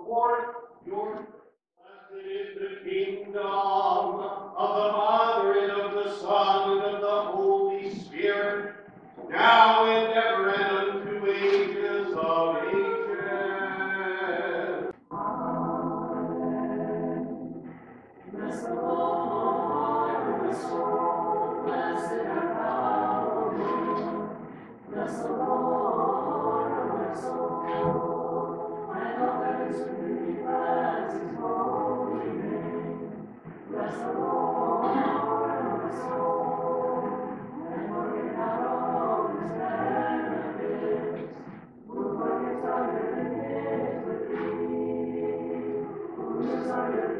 Lord, your blessed is the kingdom of the Father, and of the Son, and of the Holy Spirit, now and ever, and unto ages of ages. Bless the Lord, my soul, blessed art thou, Lord. Bless the Lord, my soul, and all that is within me, bless his holy name. Bless the Lord, my soul, and forget not all his benefits, who forgets all your iniquity, who is all your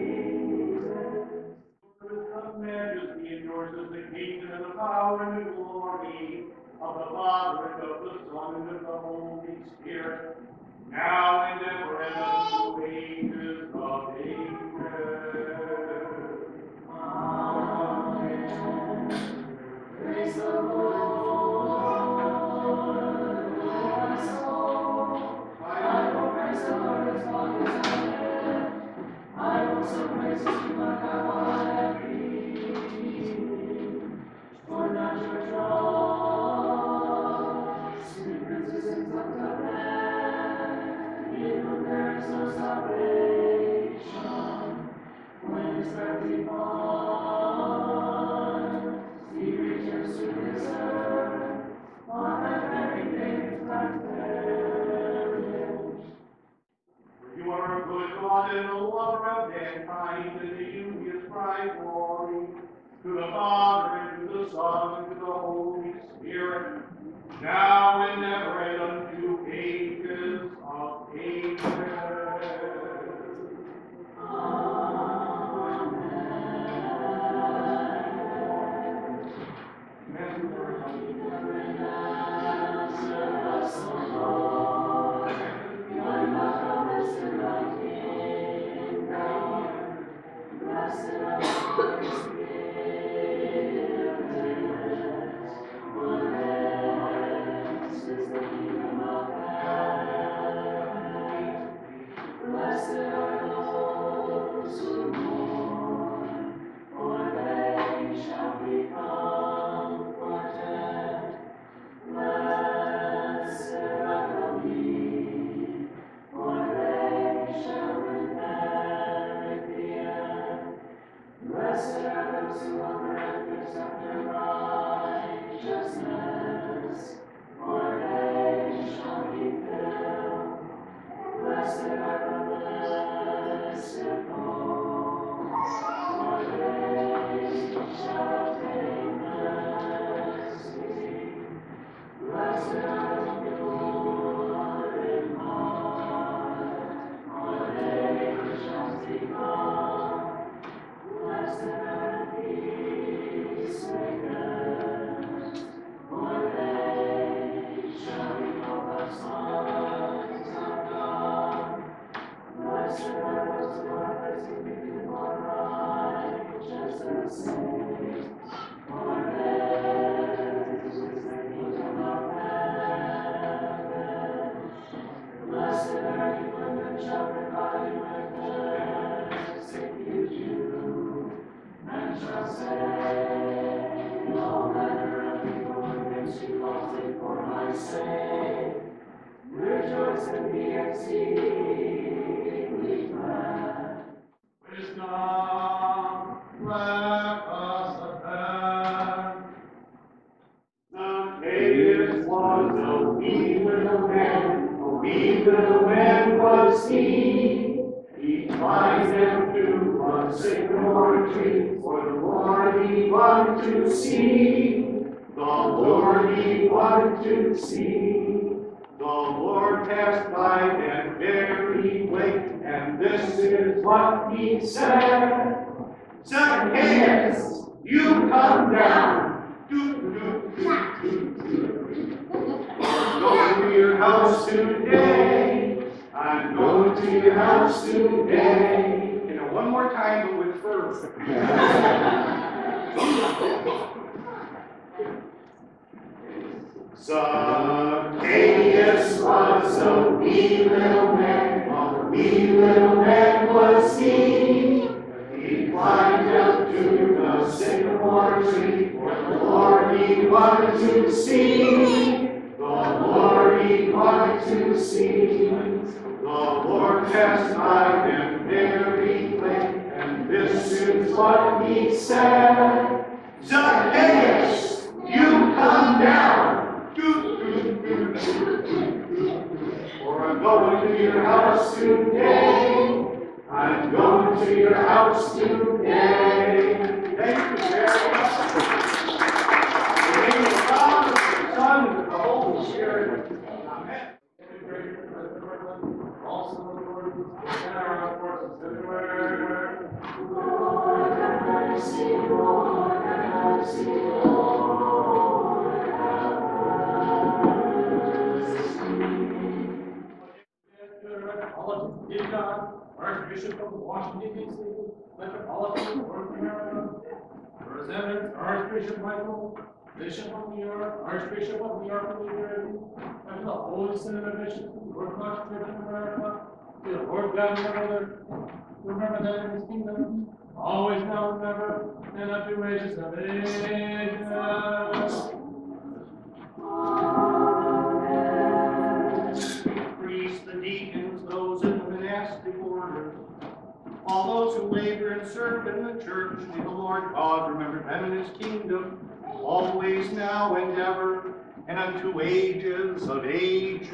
Of majesty endures as the kingdom and the power and the glory of the Father and of the Son and of the Holy Spirit, now and ever and unto ages of ages. Amen. Praise the Lord, my soul. I will praise the Lord as long as I live. I will sing praises to my God while I am breathing. For not your throne, sweet princes and sons of men, in whom there is no salvation. When his breath departs, he returns to his earth. On that very day his life perished. You are a good God and the lover of mankind, and to you he ascribes glory, to the Father and to the Son and to the Holy Spirit, now and ever and unto ages of ages. Blessed are those who mourn, for they shall be comforted. Blessed are the meek, for they shall inherit the earth. Blessed are those who hunger and thirst after righteousness, for they shall be filled. Blessed are the merciful, for they shall obtain mercy. Blessed are the pure in heart, for they shall see God. Blessed are the peacemakers, for they shall be called the sons of God. Blessed are those who are persecuted for righteousness' sake, for theirs is the kingdom of heaven. Blessed are you when men shall revile you and persecute you, and shall say all manner of evil against you falsely for my sake. Rejoice and be exceedingly glad. Wisdom, let us attend. Zacchaeus was a wee little man was he. He climbed into a sycamore tree, for the Lord he wanted to see. The Lord he wanted to see. The Lord passed by that very way, and this is what he said. Zacchaeus, you come down. I'm going to your house today. I'm going to your house today. You know, one more time, but with fervor. Zacchaeus was a wee little man, wee little man was he. He climbed up to the sycamore tree, for the Lord he wanted to see. The Lord he wanted to see. The Lord passed by him very late, and this is what he said. Zacchaeus, you come down. For I'm going to your house today. I'm going to your house today. Thank you very much. In the name of the Father, the Son, and the Holy Spirit. Amen. Also, the Lord and our forces everywhere. Lord, have mercy, Lord, have mercy, Lord, have mercy. Archbishop of Washington, D.C., Metropolitan North America, Representative Archbishop Michael, Bishop of New York, Archbishop of New York and New Jersey, and the Holy Synod of Bishops of the Orthodox Church in America, to the Lord God and Mother, to remember that in his kingdom, always now and ever, and unto ages of ages. Priests, the deacons, those in the monastic order, all those who labor and serve in the church, may the Lord God remember them in his kingdom, always, now, and ever, and unto ages of ages.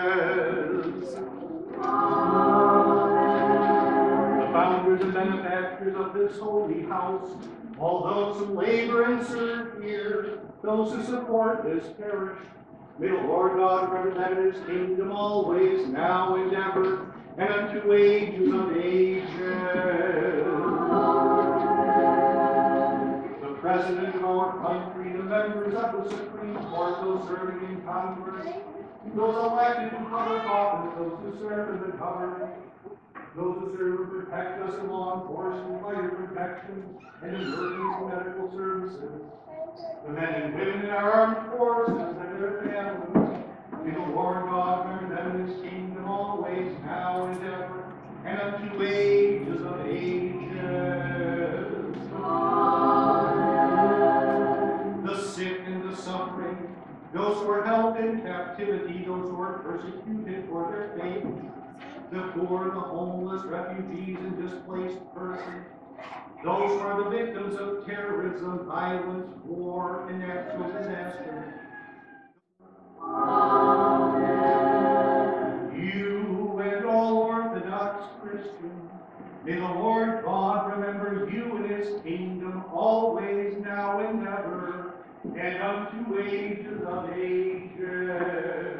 The founders and benefactors of this holy house, all those who labor and serve here, those who support this parish, may the Lord God remember them in his kingdom always, now, and ever, and unto ages of ages. The President of our country, the members of the Supreme Court, those serving in Congress, those elected in public office, those who serve in the government, those who serve and protect us in law enforcement, fire protection, and emergency medical services, the men and women in our armed forces and their families, may the Lord God remember them in his kingdom always, now and ever, and unto ages of ages. Amen. The sick and the suffering, those who are held in captivity, those who are persecuted for their faith, the poor, the homeless, refugees, and displaced persons, those who are the victims of terrorism, violence, war, and natural disasters. Amen. You and all Orthodox Christians, may the Lord God remember you in his kingdom always, now, and ever, and unto ages of ages.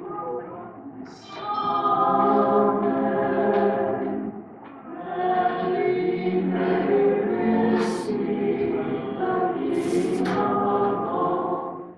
Amen. Mary, Mary, sweet, the King of all.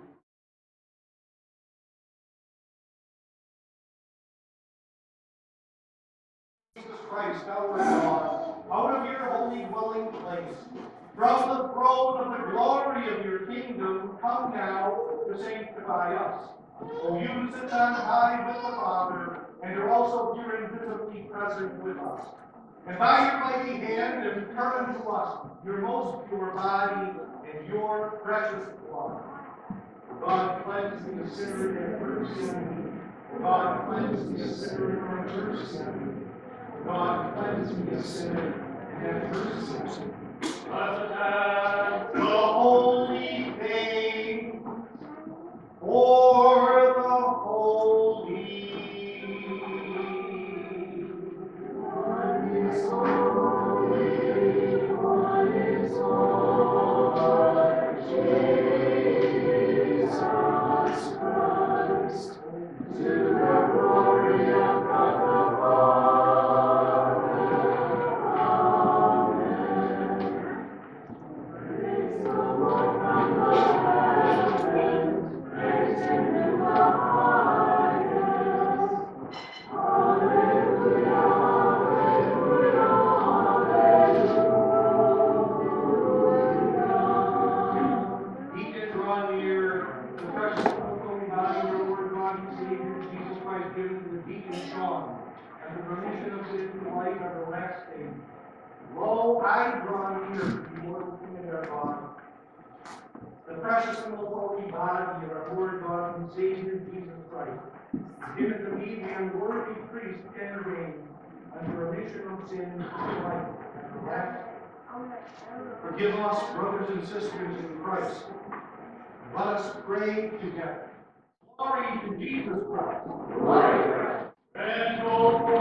Jesus Christ, our God, out of your holy dwelling place, from the throne of the glory of your kingdom, come now to sanctify us. O you who sit on high with the Father, and are also here invisibly present with us. And by your mighty hand return to us your most pure body and your precious blood. God cleanse me a sinner and mercy on me. God cleanse me a sinner and mercy on me. God cleanse me a sinner and have mercy on me. The holy faith for the holy. One is holy, one is Lord, Jesus Christ, to the glory of God the Father. Amen. Praise the Lord from the heavens, praise him in the highest. Hallelujah, hallelujah, hallelujah. Deacon, draw near the precious holy body of your Lord God and Savior Jesus Christ, given to the deacon Sean, and the remission of sins, life everlasting. Lo, I draw near before the King of our God, the precious and most holy body of our Lord God and Savior Jesus Christ, given to me the unworthy priest Ken James, and the remission of sins, life everlasting. Forgive us, brothers and sisters in Christ. Let us pray together. Glory to Jesus Christ. And